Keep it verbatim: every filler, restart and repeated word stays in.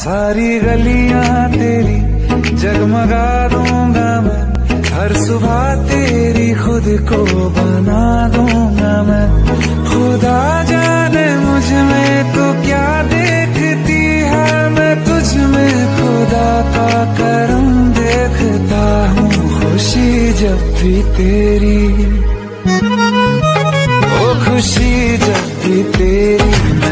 सारी गलियां तेरी जगमगा दूंगा मैं, हर सुबह तेरी खुद को बना दूंगा मैं। खुदा जाने मुझ में तो क्या देखती है, मैं तुझ में खुदा का करम देखता हूँ। खुशी जब भी तेरी, ओ खुशी जब भी तेरी